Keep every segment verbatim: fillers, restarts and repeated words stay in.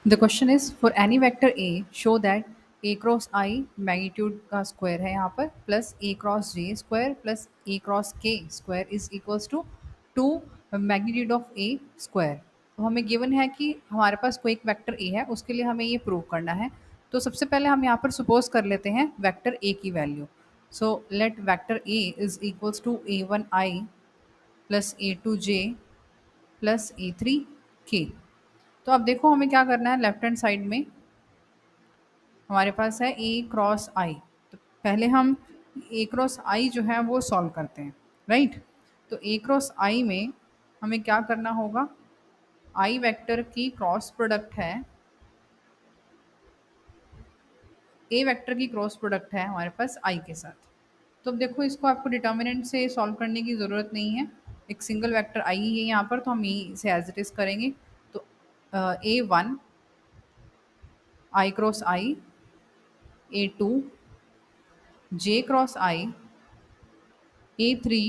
The question is for any vector A show that A cross I magnitude का square है यहाँ पर plus A cross J square plus A cross K square is equals to two magnitude of A square. तो हमें given है कि हमारे पास कोई एक वेक्टर ए है, उसके लिए हमें ये प्रूव करना है। तो सबसे पहले हम यहाँ पर सपोज कर लेते हैं वेक्टर ए की value. So let vector A is equals to A one I plus A two J plus A three K. तो अब देखो हमें क्या करना है, लेफ्ट हैंड साइड में हमारे पास है ए क्रॉस आई। तो पहले हम ए क्रॉस आई जो है वो सॉल्व करते हैं, राइट। तो ए क्रॉस आई में हमें क्या करना होगा, आई वेक्टर की क्रॉस प्रोडक्ट है, ए वेक्टर की क्रॉस प्रोडक्ट है हमारे पास आई के साथ। तो अब देखो इसको आपको डिटर्मिनेंट से सॉल्व करने की ज़रूरत नहीं है, एक सिंगल वेक्टर आई ही है यहाँ पर, तो हम यही से एज इट इज़ करेंगे। तो A one I cross I, A two J cross I, A three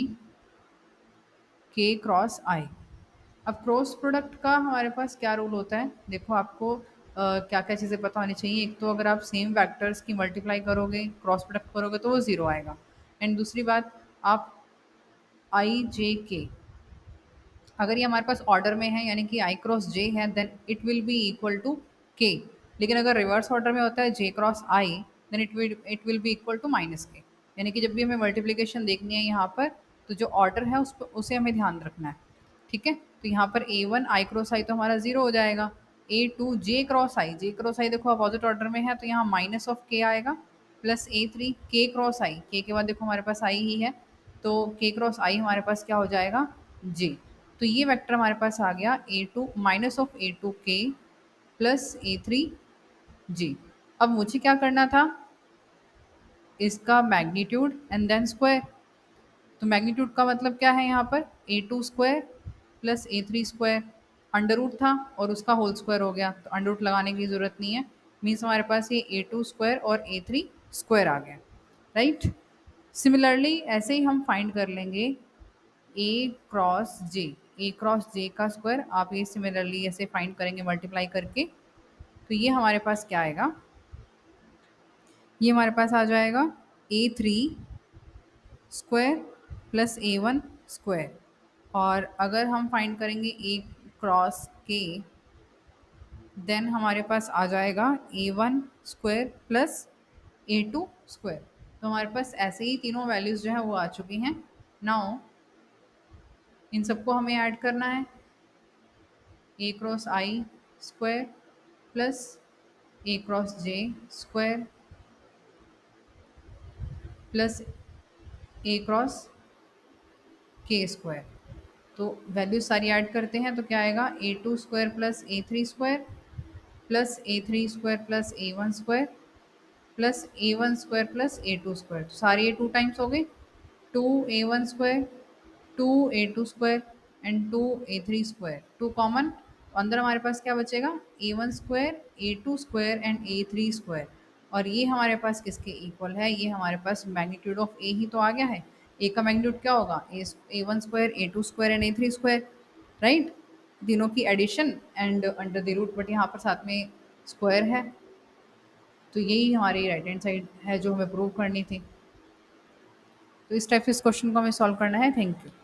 K cross I. अब क्रॉस प्रोडक्ट का हमारे पास क्या रूल होता है, देखो आपको uh, क्या क्या चीज़ें पता होनी चाहिए। एक तो अगर आप सेम वेक्टर्स की मल्टीप्लाई करोगे, क्रॉस प्रोडक्ट करोगे तो वो ज़ीरो आएगा। एंड दूसरी बात, आप आई जे के अगर ये हमारे पास ऑर्डर में है यानी कि आई क्रॉस जे है then it will be equal to K. लेकिन अगर रिवर्स ऑर्डर में होता है J cross I then it will it will be equal to minus K. यानी कि जब भी हमें मल्टीप्लिकेशन देखनी है यहाँ पर, तो जो ऑर्डर है उस पर उसे हमें ध्यान रखना है, ठीक है। तो यहाँ पर ए वन आई क्रॉस आई तो हमारा जीरो हो जाएगा। A two J cross I, J cross I देखो अपोजिट ऑर्डर में है तो यहाँ माइनस ऑफ के आएगा, plus A three K cross I, K के बाद देखो हमारे पास आई ही है तो के क्रॉस आई हमारे पास क्या हो जाएगा, जे। तो ये वेक्टर हमारे पास आ गया A two minus of A two K plus A three J. अब मुझे क्या करना था, इसका मैग्नीट्यूड एंड देन स्क्वायर। तो मैग्नीट्यूड का मतलब क्या है यहाँ पर, A two square plus A three square, under root था और उसका होल स्क्वायर हो गया तो अंडर रूट लगाने की ज़रूरत नहीं है। मीन्स हमारे पास ये ए टू स्क्वायर और ए थ्री स्क्वायर आ गया, राइट। सिमिलरली ऐसे ही हम फाइंड कर लेंगे ए क्रॉस जे, ए क्रॉस जे का स्क्वायर आप ये सिमिलरली ऐसे फाइंड करेंगे मल्टीप्लाई करके। तो ये हमारे पास क्या आएगा, ये हमारे पास आ जाएगा A three square plus A one square. और अगर हम फाइंड करेंगे ए क्रॉस के देन हमारे पास आ जाएगा A one square plus A two square. तो हमारे पास ऐसे ही तीनों वैल्यूज़ जो है वो आ चुकी हैं। नाउ इन सबको हमें ऐड करना है, A cross I square plus A cross J square plus A cross K square. तो वैल्यू सारी ऐड करते हैं तो क्या आएगा, A two square plus A three square plus A three square plus A one square plus A one square plus A two square. तो सारे ये टू टाइम्स हो गए, two A one square two A two square and two A three square, to common. अंदर हमारे पास क्या बचेगा, A one square A two square and A three square. और ये हमारे पास किसके इक्वल है, ये हमारे पास मैग्नीट्यूड ऑफ ए ही तो आ गया है। ए का मैग्नीट्यूड क्या होगा, A A one square A two square and A three square, right. तीनों की addition and under the root, but यहाँ पर साथ में स्क्वायर है। तो यही हमारी राइट हैंड साइड है जो हमें प्रूव करनी थी। तो इस टाइप से इस क्वेश्चन को हमें सॉल्व करना है। Thank you.